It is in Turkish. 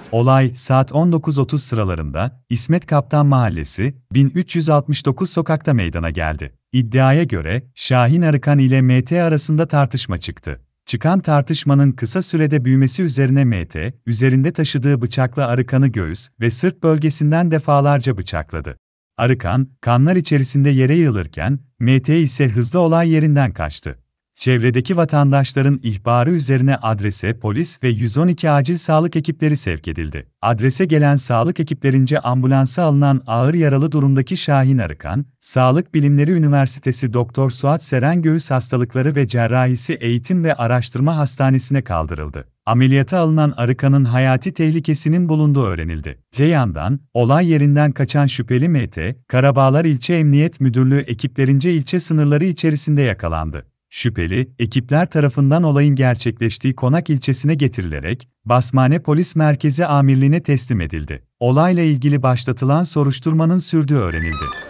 Olay, saat 19:30 sıralarında, İsmet Kaptan Mahallesi, 1369 sokakta meydana geldi. İddiaya göre, Şahin Arıkan ile MT arasında tartışma çıktı. Çıkan tartışmanın kısa sürede büyümesi üzerine MT, üzerinde taşıdığı bıçakla Arıkan'ı göğüs ve sırt bölgesinden defalarca bıçakladı. Arıkan, kanlar içerisinde yere yığılırken, MT ise hızla olay yerinden kaçtı. Çevredeki vatandaşların ihbarı üzerine adrese polis ve 112 acil sağlık ekipleri sevk edildi. Adrese gelen sağlık ekiplerince ambulansa alınan ağır yaralı durumdaki Şahin Arıkan, Sağlık Bilimleri Üniversitesi Doktor Suat Seren Göğüs Hastalıkları ve Cerrahisi Eğitim ve Araştırma Hastanesi'ne kaldırıldı. Ameliyata alınan Arıkan'ın hayati tehlikesinin bulunduğu öğrenildi. Öte yandan, olay yerinden kaçan şüpheli MT, Karabağlar İlçe Emniyet Müdürlüğü ekiplerince ilçe sınırları içerisinde yakalandı. Şüpheli, ekipler tarafından olayın gerçekleştiği Konak ilçesine getirilerek, Basmane Polis Merkezi Amirliğine teslim edildi. Olayla ilgili başlatılan soruşturmanın sürdüğü öğrenildi.